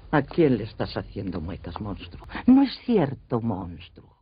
¿A quién le estás haciendo muecas, monstruo? No es cierto, monstruo.